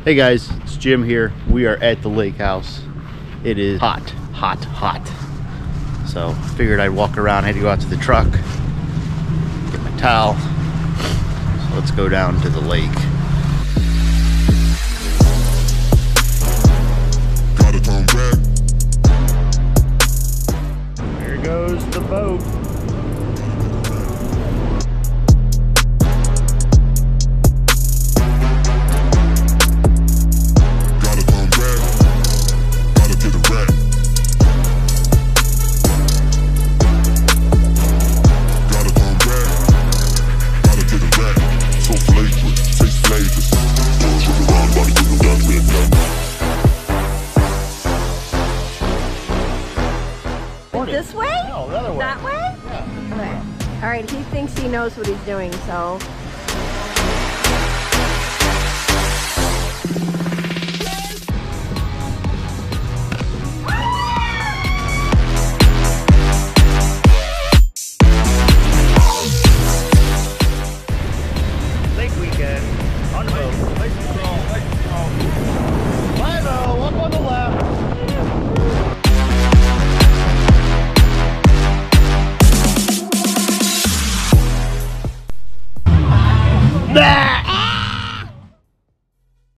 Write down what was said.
Hey guys, it's Jim here. We are at the lake house. It is hot, hot, hot. So figured I'd walk around. I had to go out to the truck, get my towel. So let's go down to the lake. Gotta turn back. There goes the boat. This way? No, the other way. That way? Yeah. Okay. All right, he thinks he knows what he's doing, so